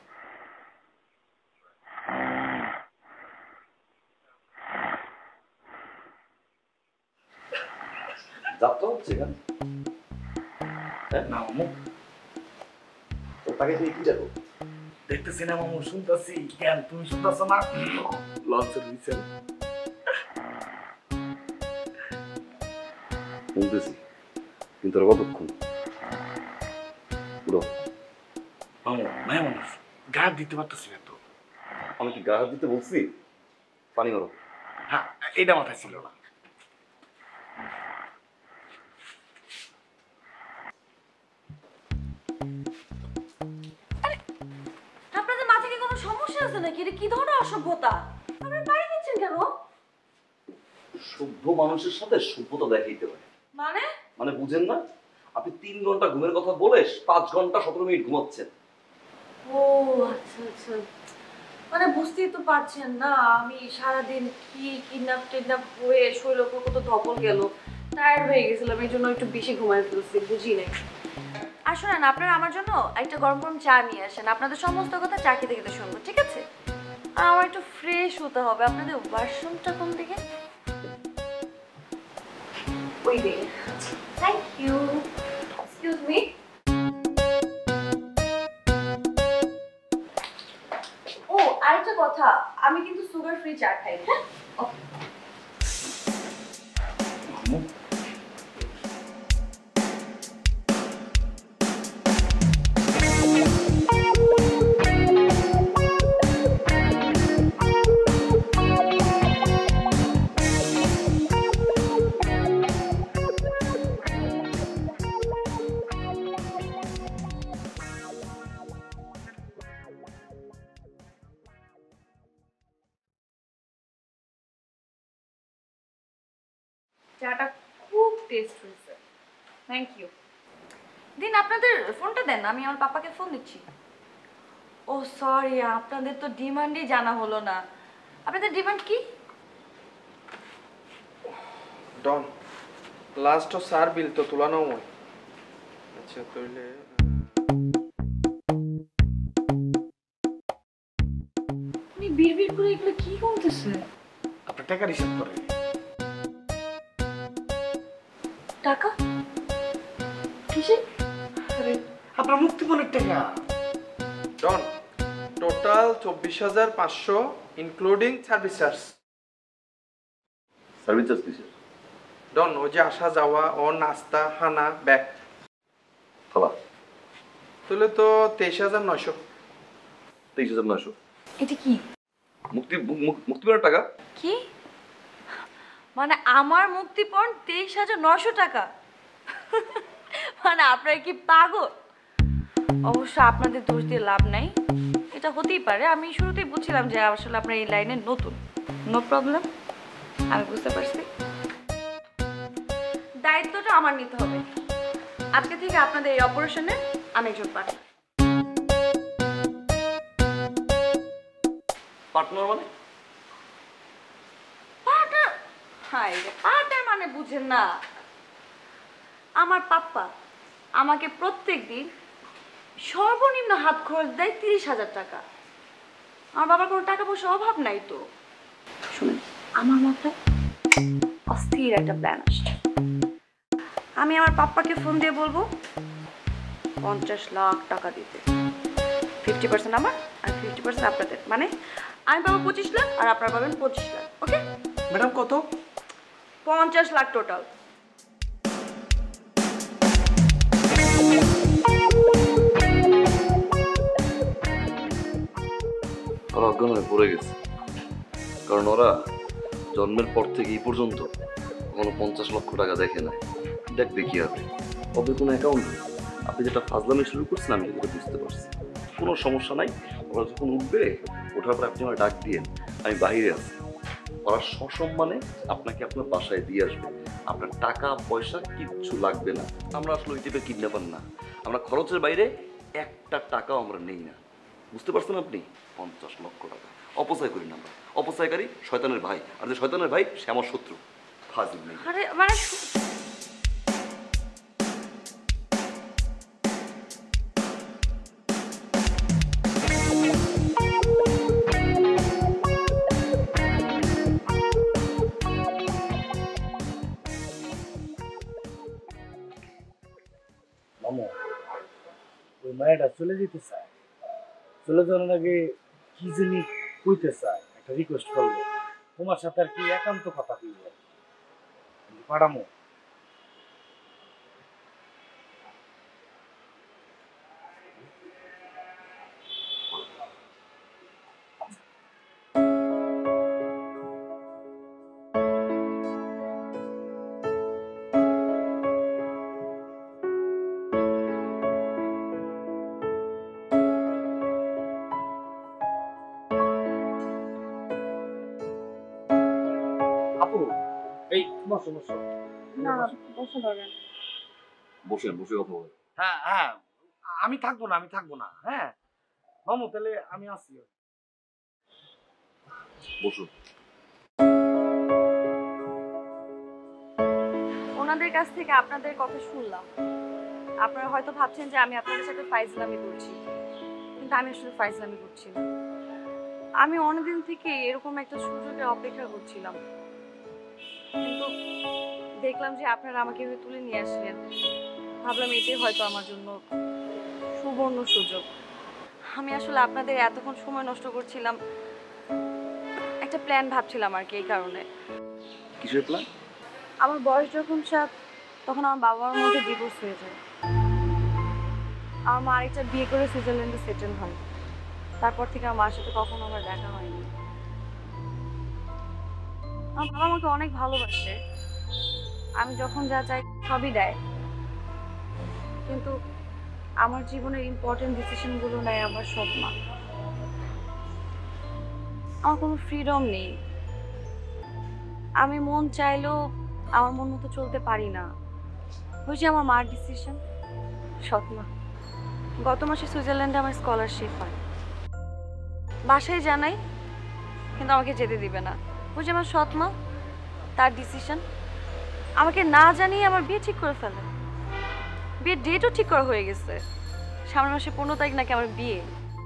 যাত্রা হচ্ছে কেন? না মামু, তো তাকে তুই কি যাবো? দেখতেছি না মামু, শুনতেছি। কেন তুমি শুনতেছ না? লঞ্চের হুইসেল শুনতেছি, কিন্তু আর কতক্ষণ? পুরো মামু মায়া মানুষ, গা দিতে পারতেছি না তো। আমি কি গা হাত দিতে বলছি? পানি মারো। হ্যাঁ, এটা মাথায় ছিল না। আপনাদের মাথায় কি কোনো সমস্যা আছে নাকি? এটা কি ধরনের অসভ্যতা? আপনারা পানি দিচ্ছেন কেন? সভ্য মানুষের সাথে সভ্যতা দেখাইতে হয়। মানে? মানে বুঝেন না? আপনি তিন ঘন্টা ঘুমের কথা বলে পাঁচ ঘন্টা সতেরো মিনিট ঘুমাচ্ছেন। ও আচ্ছা আচ্ছা, মানে বুঝতেই তো পারছেন না আমি সারাদিন কি কিডন্যাপ টিডন্যাপ হয়ে শরীর ওপর কত ধকল গেল, টায়ার্ড হয়ে গেছিলাম, এই জন্য একটু বেশি ঘুমাই ফেলছি, বুঝি নাই। আর শোনেন, আপনারা আমার জন্য একটা গরম গরম চা নিয়ে আসেন, আপনাদের সমস্ত কথা চা খেতে খেতে শুনবো, ঠিক আছে? আর আমার একটু ফ্রেশ হতে হবে। আপনাদের ওয়াশরুমটা কোন দিকে? ওই দিকে। Thank you. Excuse me. ও আরেকটা কথা, আমি কিন্তু সুগার ফ্রি চা খাই। হ্যাঁ, ওকে। চাটা খুব টেস্ট হয়েছে, থ্যাংক ইউ। দিন আপনাদের ফোনটা দেন, আমি আমার পাপাকে ফোন দিচ্ছি। ও সরি, আপনাদের তো ডিমান্ডই জানা হলো না। আপনাদের ডিমান্ড কি? ডন, লাস্ট সার বিল তো তুলানো মই। আচ্ছা তাহলে উনি বিড়বিড় করে এগুলো কি বলতেছে? আপনার টাকা হিসাব করে। টাকা কিসে? আরে আপনার মুক্তিপণের টাকা। ডন, টোটাল চব্বিশ হাজার পাঁচশো including service charge. Service charge কিসের? ডন, ও যে আসা যাওয়া ও নাস্তা হানা ব্যাগ থালা তাহলে তো তেইশ হাজার নয়শো। তেইশ হাজার নয়শো? এটা কি? মুক্তি মুক্তিপণের টাকা? কি মানে আমার মুক্তিপণ তেইশ হাজার নশো টাকা? মানে আপনারা কি পাগল? অবশ্য আপনাদের দোষ দিয়ে লাভ নাই, এটা হতেই পারে। আমি শুরুতেই বুঝছিলাম যে আসলে আপনার এই লাইনে নতুন। নো প্রবলেম, আমি বুঝতে পারছি। দায়িত্বটা আমার নিতে হবে। আজকে থেকে আপনাদের এই অপারেশনে আমি একজন পার্টনার। পার্টনার মানে? পার্টনার? হাই রে, পার্টনার মানে বুঝেন না? আমার পাপ্পা আমাকে প্রত্যেক দিন সর্বনিম্ন হাত খরচ দেয় তিরিশ হাজার টাকা। আমার বাবার কোনো টাকা পয়সার অভাব নাই তো। শুনুন, আমার মাথায় অস্থির একটা প্ল্যান আসছে। আমি আমার পাপ্পাকে ফোন দিয়ে বলবো পঞ্চাশ লাখ টাকা দিতে, ফিফটি পার্সেন্ট আমার আর ফিফটি পার্সেন্ট আপনাদের। মানে আমি পাবো পঁচিশ লাখ আর আপনারা পাবেন পঁচিশ লাখ। Okay madam? কত? পঞ্চাশ লাখ টোটাল। ওরা অজ্ঞান হয়ে পড়ে গেছে, কারণ ওরা জন্মের পর থেকে এই পর্যন্ত কখনো পঞ্চাশ লক্ষ টাকা দেখে না। দেখবে কি হবে? ওদের কোনো অ্যাকাউন্ট নেই। আপনি যেটা ফাজলামি শুরু করছেন আমি এগুলো বুঝতে পারছি, কোনো সমস্যা নাই। ওরা যখন উঠবে, ওঠার পর আপনি আমার ডাক দিয়েন, আমি বাইরে আছি। ওরা সসম্মানে আপনাকে আপনার বাসায় দিয়ে আসবে। আপনার টাকা পয়সা কিচ্ছু লাগবে না। আমরা আসলে ওই টাইপের কিডন্যাপার না। আমরা খরচের বাইরে একটা টাকাও আমরা নেই না। বুঝতে পারছেন আপনি? পঞ্চাশ লক্ষ টাকা অপচয় করি না আমরা। অপচয়কারী শয়তানের ভাই, আর যে শয়তানের ভাই সে আমার শত্রু। ফাজিল নেই। আরে মানে মামা, ওই মায়েরা চলে যেতে চায়। চলে যাওয়ার আগে কি জানি কইতে চায়, একটা রিকোয়েস্ট করবো তোমার সাথে আর কি একান্ত কথা কইব। পাঠামো? আপু, এই বসো বসো। না, বসে ধরেন। বসেন, বসে কথা বলেন। হ্যাঁ হ্যাঁ, আমি থাকবো না, আমি থাকবো না। হ্যাঁ মামু, তাহলে আমি আসি। বসুন। ওনাদের কাছ থেকে আপনাদের কথা শুনলাম। আপনারা হয়তো ভাবছেন যে আমি আপনাদের সাথে ফাইজলামি করছি, কিন্তু আমি আসলে ফাইজলামি করছি না। আমি অনেকদিন থেকে এরকম একটা সুযোগের অপেক্ষা করছিলাম, কিন্তু দেখলাম যে আপনারা আমাকে এভাবে তুলে নিয়ে আসলেন। ভাবলাম এটাই হয়তো আমার জন্য সুবর্ণ সুযোগ। আমি আসলে আপনাদের এতক্ষণ সময় নষ্ট করছিলাম, একটা প্ল্যান ভাবছিলাম আর কি। এই কারণে। কিসের প্ল্যান? আমার বয়স যখন সাত, তখন আমার বাবার মধ্যে ডিভোর্স হয়ে যায়। আমার মা আরেকটা বিয়ে করে সুইজারল্যান্ডে সেটেল হয়। তারপর থেকে আমার মার সাথে কখনো আমার দেখা হয়নি। আমার বাবা আমাকে অনেক ভালোবাসে, আমি যখন যা চাই সবই দেয়, কিন্তু আমার জীবনের ইম্পর্টেন্ট ডিসিশনগুলো নেয় আমার সৎ মা। আমার কোনো ফ্রিডম নেই। আমি মন চাইলেও আমার মন মতো চলতে পারি না। ওই যে আমার মার ডিসিশন, সৎ মা। গত মাসে সুইজারল্যান্ডে আমার স্কলারশিপ হয়। বাসায় জানাই, কিন্তু আমাকে যেতে দিবে না। ওই যে আমার সৎ মা, তার ডিসিশন। আমাকে না জানিয়ে আমার বিয়ে ঠিক করে ফেলে। বিয়ের ডেটও ঠিক করা হয়ে গেছে, সামনের মাসে পনেরো তারিখ নাকি আমার বিয়ে।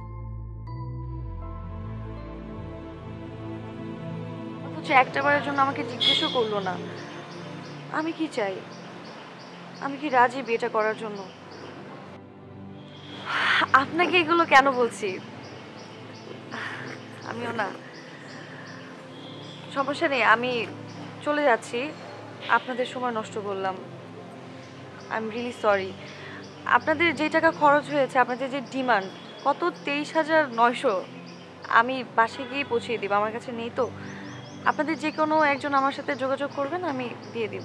অথচ একটা বারের জন্য আমাকে জিজ্ঞেসও করলো না আমি কি চাই, আমি কি রাজি বিয়েটা করার জন্য। আপনাকে এগুলো কেন বলছি, আমিও না। সমস্যা নেই, আমি চলে যাচ্ছি। আপনাদের সময় নষ্ট করলাম, আই এম রিয়েলি সরি। আপনাদের যে টাকা খরচ হয়েছে, আপনাদের যে ডিমান্ড কত, তেইশ হাজার নয়শো, আমি বাসায় গিয়ে পৌঁছে দিব, আমার কাছে নেই তো। আপনাদের যে কোনো একজন আমার সাথে যোগাযোগ করবেন, আমি দিয়ে দিব।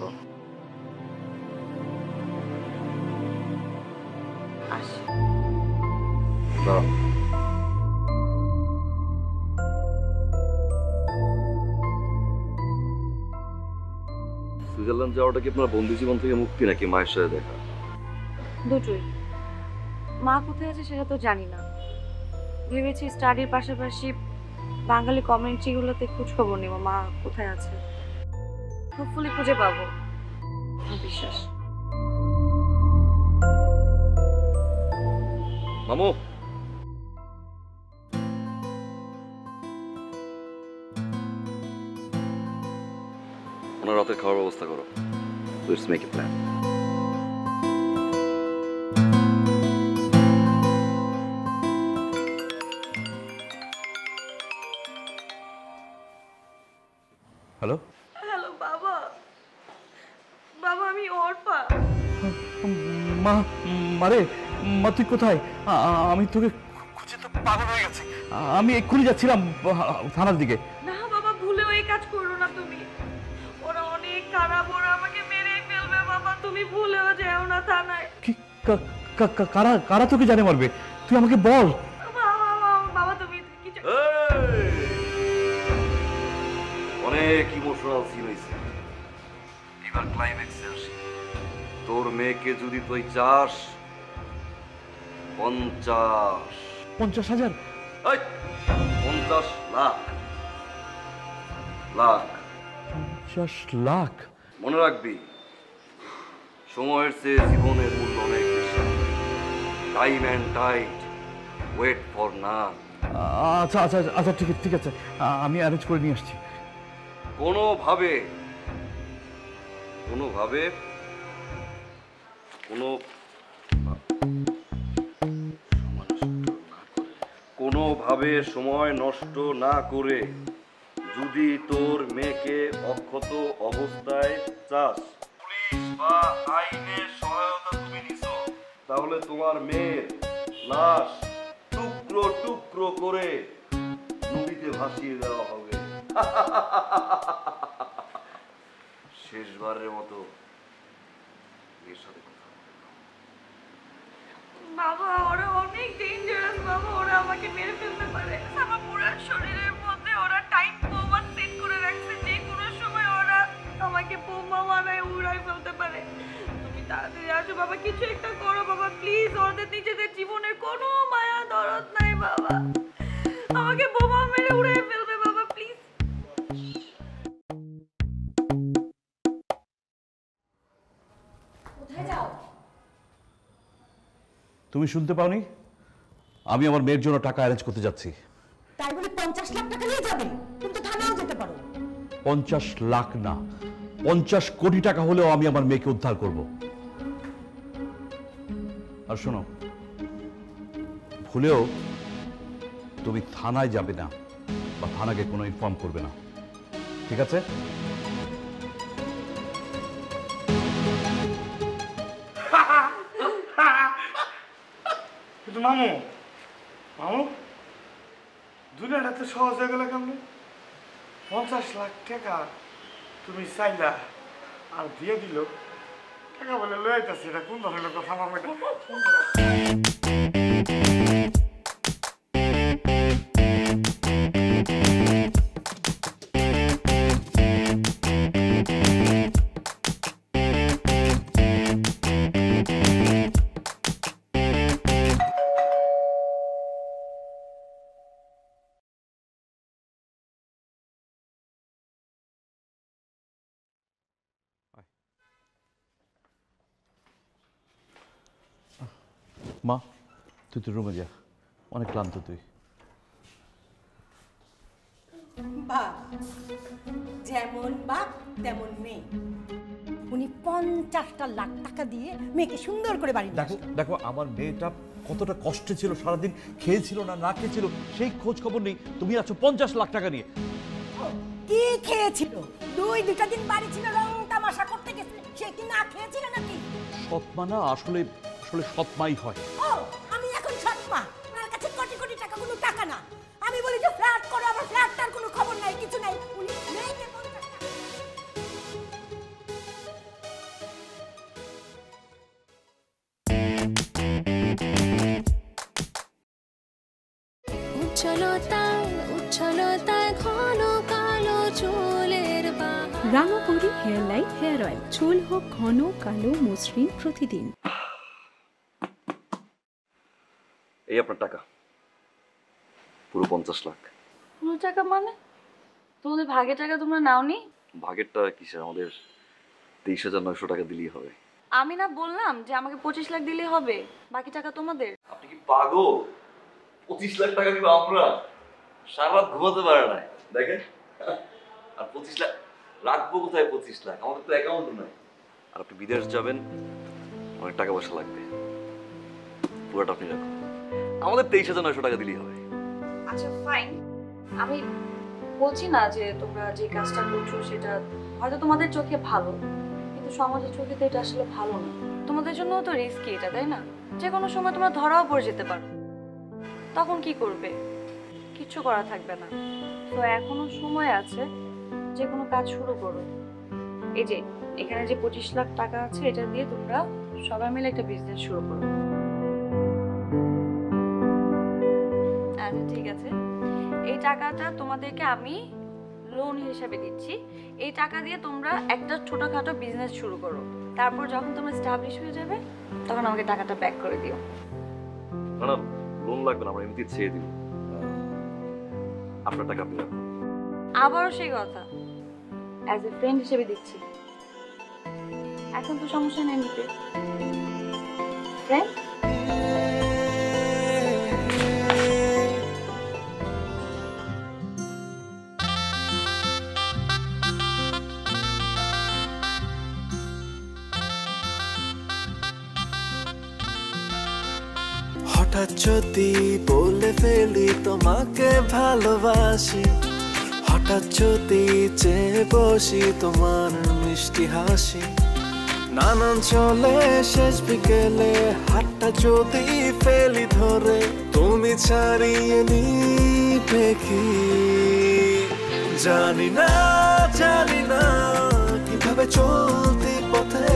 আসি। সুইজারল্যান্ড যাওয়াটা কি আপনার বন্দি জীবন থেকে মুক্তি নাকি মায়ের সাথে দেখা? দুটোই। মা কোথায় আছে সেটা তো জানি না, ভেবেছি স্টাডির পাশাপাশি বাঙালি কমিউনিটিগুলোতে খোঁজ খবর নেব মা কোথায় আছে। হোপফুলি খুঁজে পাবো, বিশ্বাস। মামু, ওনার রাতের খাওয়ার ব্যবস্থা করো। Let's make a plan. Hello hello বাবা। বাবা আমি অর্পা। মা, মারে মা তুই কোথায়? আমি তোকে খুঁজে তো পাগল হয়ে গেছি। আমি এক্ষুনি যাচ্ছিলাম থানার দিকে। না বাবা, ভুলেও এই কাজ করো না তুমি। ওরা অনেক খারাপ, ওরা আমাকে মেরে ফেলবে বাবা, তুমি ভুলেও যেও না থানায়। কি কারা কারা তোকে জানে মারবে? তুই আমাকে বল। বাবা তুমি কিছু অনেক ইমোশনাল সিন হয়েছে, এবার ক্লাইম্যাক্সে আসি। তোর মেয়েকে যদি তুই চাস, পঞ্চাশ পঞ্চাশ হাজার পঞ্চাশ লাখ লাখ পঞ্চাশ লাখ মনে রাখবি, সময়ের চেয়ে জীবনের মূল্য অনেক বেশি। Time and tight, wait for none. আচ্ছা আচ্ছা আচ্ছা ঠিক আছে ঠিক আছে, আমি অ্যারেঞ্জ করে নিয়ে আসছি। কোনোভাবে কোনোভাবে কোনো কোনোভাবে সময় নষ্ট না করে যদি তোর মেয়েকে অক্ষত অবস্থায় চাস, পুলিশ বা আইনের সহায়তা তুমি নিছো, তাহলে তোমার মেয়ের লাশ টুকরো টুকরো করে নদীতে ভাসিয়ে দেওয়া হবে। শেষবারের মতো মেয়ের সাথে কথা বাবা, ওরা অনেক ডেঞ্জারাস বাবা, ওরা আমাকে মেরে ফেলতে পারে। আমার পুরো শরীরের মধ্যে ওরা টাইম বোমা সেট করে রাখছে, যে কোনো সময় ওরা আমাকে বোমা বানায় উড়াই ফেলতে পারে। তুমি তাড়াতাড়ি আসো বাবা, কিছু একটা করো বাবা প্লিজ। ওদের নিজেদের জীবনের কোনো মায়া দরদ নাই বাবা, আমাকে বোমা মেরে উড়াই ফেলবে বাবা প্লিজ। কোথায় যাও? তুমি শুনতে পাওনি? আমি আমার মেয়ের জন্য টাকা অ্যারেঞ্জ করতে যাচ্ছি। তাই বলে পঞ্চাশ লাখ টাকা নিয়ে যাবে? তুমি তো থানাও যেতে পারো। পঞ্চাশ লাখ না, পঞ্চাশ কোটি টাকা হলেও আমি আমার মেয়েকে উদ্ধার করব। আর শোনো, ভুলেও তুমি থানায় যাবে না বা থানাকে কোনো ইনফর্ম করবে না, ঠিক আছে? কিন্তু মামু মামু দুনিয়াটা তো সহজ হয়ে গেল কেমন? পঞ্চাশ লাখ টাকা তুমি চাইলা আর দিয়ে দিল, টাকা বলে লয়ে আইতাছি। এটা কোন ধরনের কথা মামু? এটা মা, তুই তো রুমে যা, অনেক ক্লান্ত তুই। বাপ যেমন বাপ তেমন মেয়ে। উনি পঞ্চাশটা লাখ টাকা দিয়ে মেয়েকে সুন্দর করে বাড়ি। দেখো দেখো আমার মেয়েটা কতটা কষ্টে ছিল, সারাদিন খেয়েছিল না না খেয়েছিল সেই খোঁজ খবর নেই। তুমি আছো পঞ্চাশ লাখ টাকা নিয়ে। কি খেয়েছিল? দুই দুটা দিন বাড়ি ছিল, রং তামাশা করতে গেছিল, সে কি না খেয়েছিল নাকি? সৎমা না, আসলে আসলে সৎমাই হয়। ও আমি এখন সৎমা? আমার কাছে কোটি কোটি টাকা কোনো টাকা না। আমি আমি বলি যে ফ্ল্যাট করো, আমার ফ্ল্যাটটার কোনো খবর নাই, কিছু নাই। উনি মেয়েকে পঞ্চাশ টাকা। উচ্ছলতায় উচ্ছলতায় ঘন কালো চুলের বাহার। Rangapori hair light hair oil, চুল হোক ঘন কালো মসৃণ প্রতিদিন। এই আপনার টাকা, পুরো পঞ্চাশ লাখ। পুরো টাকা মানে? তোমাদের ভাগের টাকা তোমরা নাওনি? ভাগেরটা কিসের, আমাদের তেইশ হাজার নয়শো টাকা দিলেই হবে। আমি না বললাম যে আমাকে পঁচিশ লাখ দিলে হবে, বাকি টাকা তোমাদের। আপনি কি পাগল? পঁচিশ লাখ টাকা দিব আমরা? সারা রাত ঘুমাতে পারে না দেখেন। আর পঁচিশ লাখ রাখবো কোথায়? পঁচিশ লাখ আমাদের তো অ্যাকাউন্ট নাই। আর আপনি বিদেশ যাবেন, অনেক টাকা পয়সা লাগবে, পুরোটা আপনি রাখুন। আমাদের তেইশ হাজার নয়শো টাকা দিলেই হবে। আচ্ছা ফাইন, আমি বলছি না যে তোমরা যে কাজটা করছো সেটা হয়তো তোমাদের চোখে ভালো, কিন্তু সমাজের চোখে তো এটা আসলে ভালো না। তোমাদের জন্য তো রিস্কি এটা, তাই না? যে কোনো সময় তোমরা ধরাও পড়ে যেতে পারো, তখন কি করবে? কিচ্ছু করা থাকবে না। তো এখনো সময় আছে, যে কোনো কাজ শুরু করো। এই যে এখানে যে পঁচিশ লাখ টাকা আছে, এটা দিয়ে তোমরা সবাই মিলে একটা বিজনেস শুরু করো। আচ্ছা ঠিক আছে, এই টাকাটা তোমাদেরকে আমি লোন হিসেবে দিচ্ছি। এই টাকা দিয়ে তোমরা একটা ছোটখাটো বিজনেস শুরু করো, তারপর যখন তোমরা এস্টাবলিশ হয়ে যাবে তখন আমাকে টাকাটা ব্যাক করে দিও। না না, লোন লাগবে না, আমরা এমনি ছেড়ে দিব। আপনার টাকা আপনি রাখুন। আবারও সেই কথা, অ্যাজ এ ফ্রেন্ড হিসেবে দিচ্ছি। এখন তো সমস্যা নেই নিতে। ফ্রেন্ড হঠাৎ যদি বলে ফেলি তোমাকে ভালোবাসি, হঠাৎ যদি চেয়ে বসি তোমার মিষ্টি হাসি, নানান চলে শেষ বিকেলে হাতটা যদি ফেলি ধরে, তুমি ছাড়িয়ে নিবে কি? জানি না জানি না কিভাবে চলতি পথে,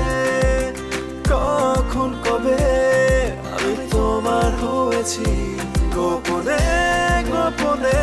কখন কবে আমি তোমার হয়েছি, গোপনে গোপনে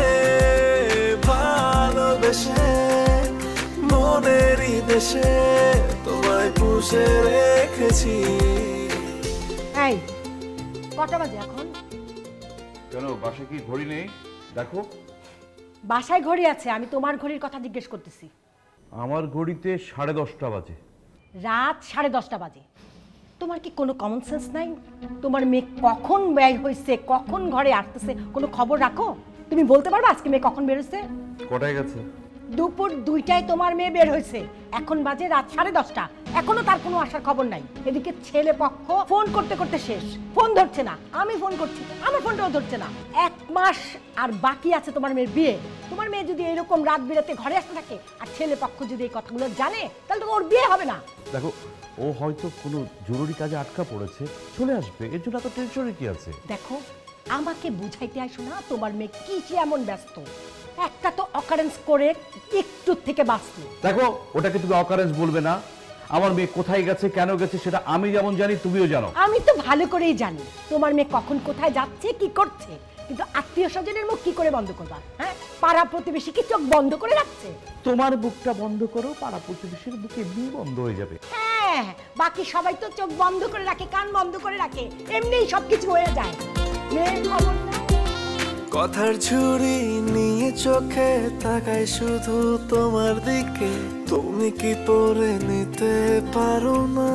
ভালোবেসে মনেরই দেশে তোমায় পুষে রেখেছি। এই কটা বাজে এখন? কেন বাসায় কি ঘড়ি নেই? দেখো বাসায় ঘড়ি আছে, আমি তোমার ঘড়ির কথা জিজ্ঞেস করতেছি। আমার ঘড়িতে সাড়ে দশটা বাজে। রাত সাড়ে দশটা বাজে। তোমার কি কোনো কমন সেন্স নাই? তোমার মেয়ে কখন বের হয়েছে, কখন ঘরে আসতেছে, কোনো খবর রাখো? তুমি বলতে পারবে আজকে মেয়ে কখন বের হয়েছে? কটায় গেছে? দুপুর দুইটায় তোমার মেয়ে বের হয়েছে, এখন বাজে রাত সাড়ে দশটা, এখনো তার কোনো আসার খবর নাই। এদিকে ছেলে পক্ষ ফোন করতে করতে শেষ, ফোন ধরছে না, আমি ফোন করছি, আমার ফোনটাও ধরছে না। এক মাস আর বাকি আছে তোমার মেয়ের বিয়ে। তোমার মেয়ে যদি এরকম রাত বিরাতে ঘরে আসতে থাকে আর ছেলে পক্ষ যদি এই কথাগুলো জানে, তাহলে তো ওর বিয়ে হবে না। দেখো ও হয়তো কোনো জরুরি কাজে আটকা পড়েছে, চলে আসবে, এর জন্য এত টেনশনে কি আছে? দেখো আমাকে বুঝাইতে আসো না তোমার মেয়ে কি কি এমন ব্যস্ত। একটা তো অকারেন্স করে একটু থেকে বাঁচলো। দেখো ওটাকে তুমি অকারেন্স বলবে না। আমার মেয়ে কোথায় গেছে, কেন গেছে সেটা আমি যেমন জানি তুমিও জানো। আমি তো ভালো করেই জানি তোমার মেয়ে কখন কোথায় যাচ্ছে, কি করছে, কিন্তু আত্মীয় স্বজনের মুখ কি করে বন্ধ করবা? হ্যাঁ, পাড়া প্রতিবেশী কি চোখ বন্ধ করে রাখছে? তোমার বুকটা বন্ধ করো, পাড়া প্রতিবেশীর বুক এমনি বন্ধ হয়ে যাবে। হ্যাঁ, বাকি সবাই তো চোখ বন্ধ করে রাখে, কান বন্ধ করে রাখে, এমনিই সবকিছু হয়ে যায়। মেয়ের খবর না। কথার ঝুড়ি নিয়ে চোখে তাকায় শুধু তোমার দিকে, তুমি কি পরে নিতে পারো না?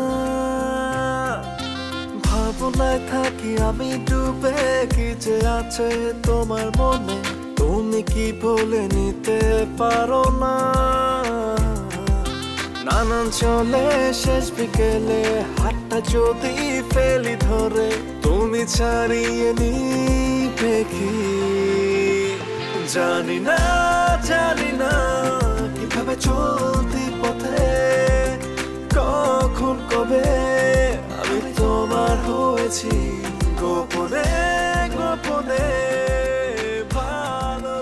ভাবনায় থাকি আমি ডুবে, কি যে আছে তোমার মনে, তুমি কি বলে নিতে পারো না? নানান চলে শেষ বিকেলে হাতটা যদি ফেলি ধরে, তুমি ছাড়িয়ে নিবে কি? জানি না জানি না কিভাবে চলতি পথে, কখন কবে আমি তোমার হয়েছি, গোপনে গোপনে ভালো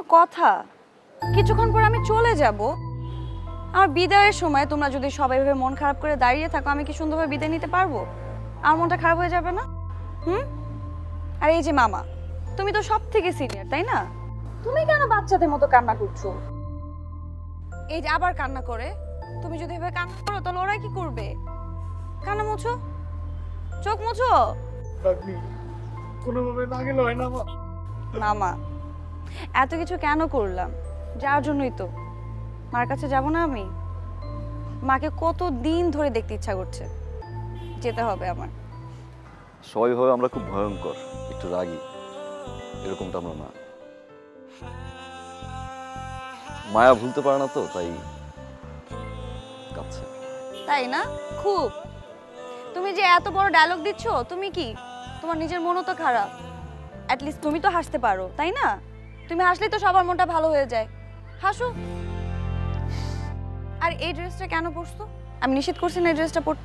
কথা? কিছুক্ষণ পর আমি চলে যাব। আর বিদায়ের সময় তোমরা যদি সবাই ভাবে মন খারাপ করে দাঁড়িয়ে থাকো, আমি কি সুন্দরভাবে বিদায় নিতে পারবো? আর মনটা খারাপ হয়ে যাবে না? হুম? আর এই যে মামা, তুমি তো সব থেকে সিনিয়র, তাই না? তুমি কেন বাচ্চাদের মতো কান্না করছো? এই যে আবার কান্না করে, তুমি যদি এভাবে কান্না করো তাহলে ওরা কি করবে? কান্না মুছো, চোখ মুছো। কোনোভাবে না গেলে হয় না মা। মামা, এত কিছু কেন করলাম? যার জন্যই তো। মার কাছে যাব না আমি? মাকে কত দিন ধরে দেখতে ইচ্ছা করছে, যেতে হবে আমার। সবাই ভাবে আমরা খুব ভয়ঙ্কর, একটু রাগী, এরকমটা আমরা না। মায়া ভুলতে পারে না তো, তাই কাঁদছে। তাই না? খুব। তুমি যে এত বড় ডায়লগ দিচ্ছ, তুমি কি তোমার নিজের মনও তো খারাপ? অ্যাটলিস্ট তুমি তো হাসতে পারো, তাই না? তুমি হাসলেই তো সবার মনটা ভালো হয়ে যায়। হাসো। আর এই ড্রেসটা কেন পরছো? আমি নিষেধ করছি না এই ড্রেসটা পরতে?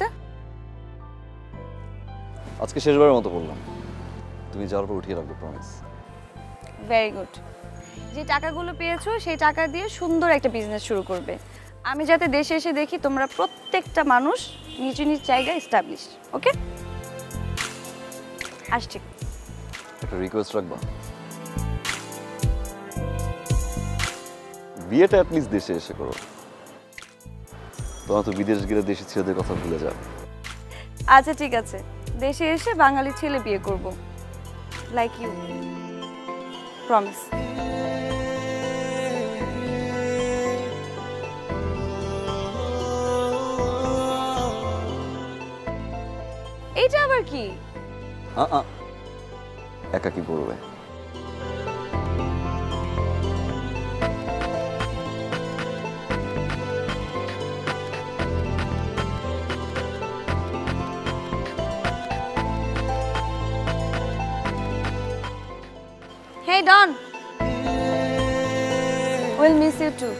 আজকে শেষবারের মতো বললাম, তুমি যাওয়ার পর উঠিয়ে রাখবে, প্রমিস। Very good. যে টাকাগুলো পেয়েছো সেই টাকা দিয়ে সুন্দর একটা বিজনেস শুরু করবে। আমি যাতে দেশে এসে দেখি তোমরা প্রত্যেকটা মানুষ নিজ নিজ জায়গায় এস্টাবলিশ। ওকে, আসছি। একটা রিকোয়েস্ট রাখবা, বিয়েটা অ্যাটলিস্ট দেশে এসে করো। তোমার তো বিদেশ গেলে দেশি ছেলেদের কথা ভুলে যাবে। আচ্ছা ঠিক আছে, দেশে এসে বাঙালি ছেলে বিয়ে করব, লাইক ইউ। প্রমিস। এইটা আবার কি? একা কি করবে? Hey Don, we'll miss you too.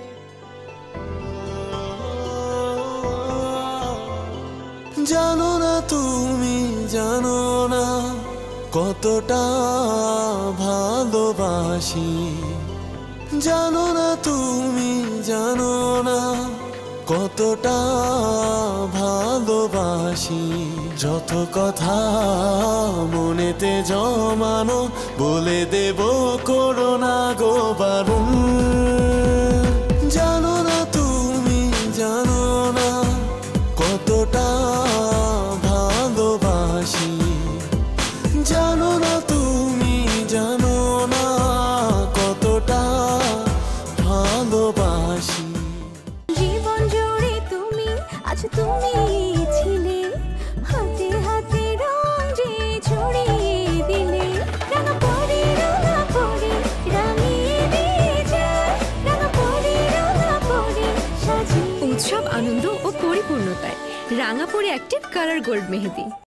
জানো না তুমি, জানো না কতটা ভালোবাসি। জানো না তুমি, জানো না কতটা ভালোবাসি। যত কথা মনেতে জমানো বলে দেব, করোনা গো বারণ। জানো না তুমি, জানো না কতটা ভালোবাসি। জানো না তুমি, জানো না কতটা ভালোবাসি। জীবন জুড়ে তুমি, আজ তুমি ছিলে, হাতে হাতে রং যে ছড়িয়ে দিলে। রাঙা পরে রাঙা পরে রাঙিয়ে দিয়ে যায়, রাঙা পরে রাঙা পরে সাজিয়ে। উৎসব, আনন্দ ও পরিপূর্ণতায় রাঙাপুরি অ্যাক্টিভ কালার গোল্ড মেহেদি।